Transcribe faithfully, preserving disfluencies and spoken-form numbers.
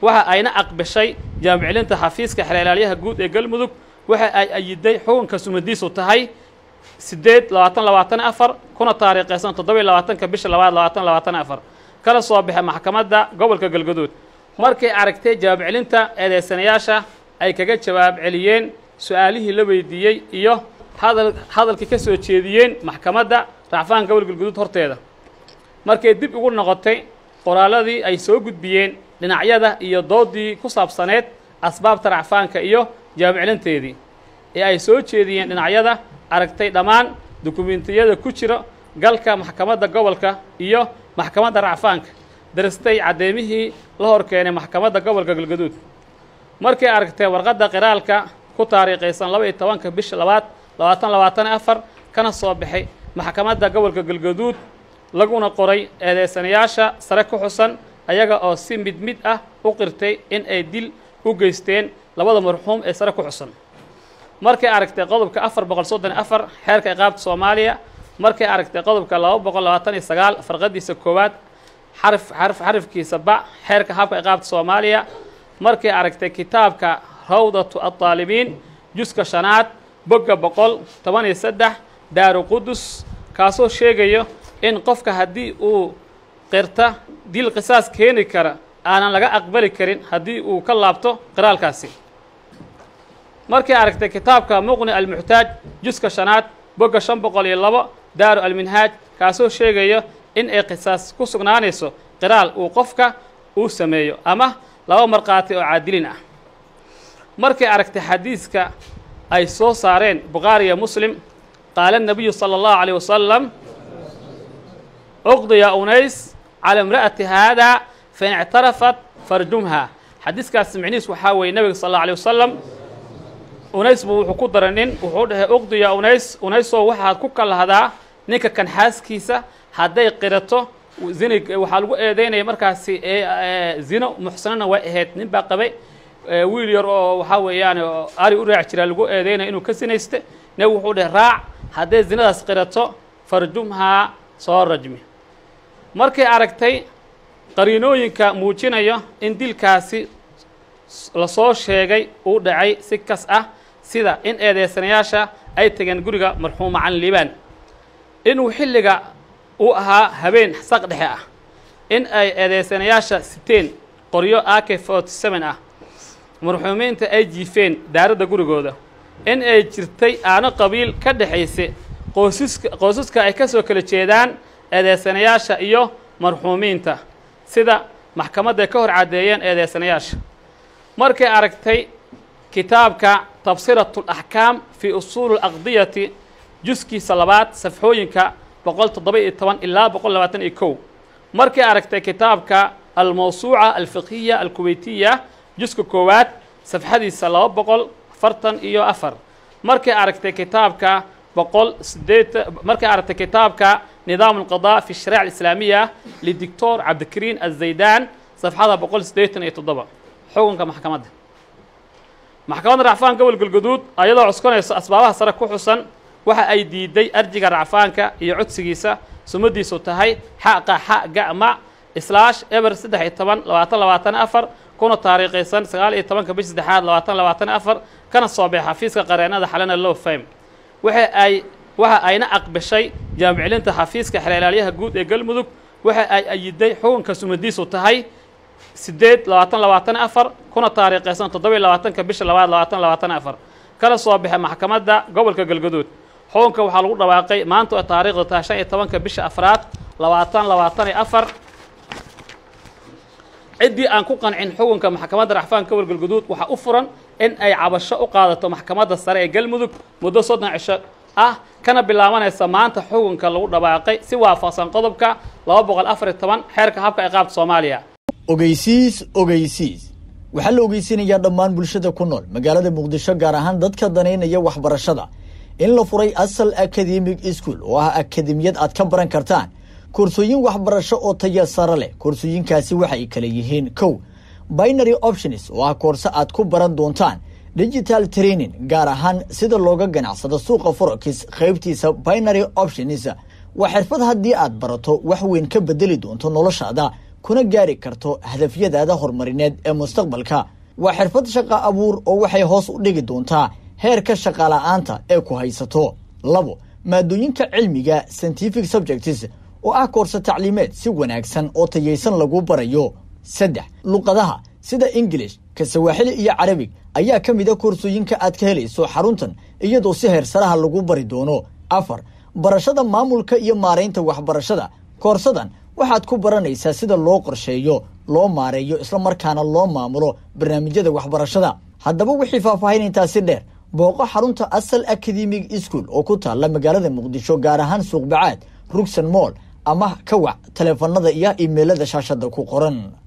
waxa ayna aqbashay jaamiciinta xafiiska xeelaliyaha guud ee galmudug waxa ay ayiday xukunka sumadiisu tahay sideed labaatan labaatan iyo afar kuna taariikhaysan toddoba iyo labaatanka bisha labaad labaatan labaatan iyo afar kala soo baxay maxkamadda gobolka galgaduud markay aragtay jaamiciinta eedeysanayaasha ay kaga jawaab celiyeen su'aalihii la weydiiyey iyo hadal hadalkii ka soo jeediyeen maxkamadda racfaanka gobolka galgaduud horteeda markay dib ugu noqotay qoraaladii ay soo gudbiyeen dhinacyada iyo doodii ku saabsaneed asbaabta racfaanka iyo jaamiciinteedii ee ay soo jeediyeen dhinacyada aragtay dhammaan dukumeentiyada ku jira galka maxkamadda gobolka iyo maxkamadda racfaanka darastay cadeemihii la hor keenay maxkamadda gobolka galgaduud markay aragtay warqadda qiraalka ku taariikhaysan laba iyo tobanka bisha labaad labaatan labaatan iyo afar kana soo baxay maxkamadda gobolka galgaduud laguna qoray eedeysanayaasha sare ku xusan ayaga oo si mid mid ah u qirtay in ay dil u geysteen labada marxuum ee sare ku xusan markay aragtay qodobka afar boqol soddon iyo afar xeerka ciqaabta Soomaaliya markay aragtay qodobka laba boqol labaatan iyo sagaal farqadiisa koowaad xarf xarf xarfkiisa ba xeerka habka ciqaabta Soomaaliya markay aragtay kitaabka rawdatu at-taalibiin juska shanaad boga boqol toban iyo saddex daaru qudus kaasoo sheegayo in qofka haddii uu qirta dil qisaas keeni kara aanan laga aqbali karin haddii uu ka laabto qiraalkaasi markay aragtay kitaabka muqni al-muhtaaj juska shanaad boga shan boqol iyo labo daaru al-minhaaj kaasoo sheegayo in ay qisaas ku sugnaanayso qiraal uu qofka uu sameeyo ama laba marqaati oo caadilin ah markay aragtay xadiiska ay soo saareen Bukhari iyo Muslim qaala an-nabiy sallallahu alayhi wasallam uqdi ya unays ala imra'ati hada fa in i'tarafat farjumha xadiiskaas macniis waxa weey nabiga sallallahu alayhi wasallam unays buu wuxuu ku daranin wuxuu dhahay uqdi ya unays unaysoo waxaad ku kala hadaa ninka kan xaaskiisa hadday qirato zina waxa lagu eedeynay markaasi ee zina muxsanana way ahayd nin baa qabay wiil yar oo waxa weeyaan ari u raac jira lagu eedeynay inuu ka sinayste ne wuxuu dhahay raac hadday zinadaas qirato farjumha soo rajmi markay aragtay qariinooyinka muujinaya in dilkaasi la soo sheegay uu dhacay si kas ah sida in eedeysanayaasha ay tageen guriga marxuum Macalin Liibaan inuu xilliga uu ahaa habeen saq dhexe ah in ay eedeysanayaasha siteen qoryo A K forty-seven ah marxuumiinta ay jiifeen daarada gurigooda in ay jirtay aana qabiil ka dhaxaysay qoysaska qoysaska ay ka soo kala jeedaan eedeysanayaasha iyo marxuumiinta sida maxkamadda ka hor cadeeyeen eedeysanayaasha markay aragtay kitaabka tafsiratul ahkaam fi usul al-aqdiyati juskiisa labaad safxooyinka boqol toddoba iyo toban ilaa boqol labaatan iyo kow markay aragtay kitaabka al-mawsuuca al-fiqhiyya al-kuwaytiyya juska koowaad safxadiisa laba boqol afartan iyo afar markay aragtay kitaabka boqol sideed markay aragtay kitaabka nidaam al-qadaa fi ash-sharii'a al-islaamiyya lidoktor Cabdikariin Az-Zaydaan safxada boqol sideed iyo toddoba xukunka maxkamadda maxkamadda racfaanka gobolka galgaduud ayadoo cuskanaysa asbaabaha sare ku xusan waxa ay diiday arjiga racfaanka iyo codsigiisa sumadiisu tahay xaqa xaqa ma islaash eber saddex iyo toban labaatan labaatan iyo afar kuna taariikhaysan sagaal iyo tobanka bisha saddexaad labaatan labaatan iyo afar kana soo baxay xafiiska qareenada xalana loo faham waxa ay waxa ayna aqbashay jaamiciinta xafiiska xeelaliyaha guud ee galmudug waxa ay ayiday xukunka sumadiisu tahay sideed labaatan labaatan iyo afar kuna taariikhaysan toddoba iyo labaatanka bisha labaad labaatan labaatan iyo afar kala soo baxay maxkamadda gobolka galgaduud xukunka waxa lagu dhawaaqay maanta oo taariikhda shan iyo tobanka bisha afraad labaatan labaatan iyo afar cidii aan ku qancin xukunka maxkamadda racfaanka gobolka galgaduud waxa u furan in ay cabasho u qaadato maxkamadda sare ee galmudug muddo soddon cisho ah kana bilaabanaysa maanta xukunka lagu dhawaaqay si waafaqsan qodobka laba boqol afar iyo toban xeerka habka ciqaabta Soomaaliya ogeysiis ogeysiis waxa la ogeysinayaa dhammaan bulshada ku nool magaalada Muqdisho gaar ahaan dadka daneynaya waxbarashada in la furay Asal Academic School oo ah akademiyad aad ka baran kartaan koorsooyin waxbarasho oo tayo sare leh koorsooyinkaasi waxa ay kala yihiin kow binary options oo ah koorso aad ku baran doontaan digital training gaar ahaan sida looga ganacsado suuqa forex qaybtiisa binary options waa xirfad haddii aad barato wax weyn ka bedeli doonto noloshaada kuna gaari karto hadafyadaada horumarineed ee mustaqbalka. waa xirfad shaqo abuur oo waxay hoos u dhigi doontaa heerka shaqo la'aanta ee ku haysato. labo maadooyinka cilmiga scientific subjects oo ah koorso tacliimeed si wanaagsan oo tayaysan lagu barayo. saddex luqadaha sida English ka Swahili iyo Arabic ayaa ka mid ah koorsooyinka aad ka helayso xaruntan iyadoo si heer sare ah lagu bari doono. afar barashada maamulka iyo maareynta waxbarashada. koorsadan waxaad ku baranaysaa sida loo qorsheeyo, loo maareeyo isla markaana loo maamulo barnaamijyada waxbarashada. haddaba wixii faahfaahin intaasi dheer booqo xarunta Asal Academic School oo ku taala magaalada Muqdisho gaar ahaan Suuq Bacaad, Rugsan Mall ama ka wac taleefanada iyo iimaylada shaashada ku qoran.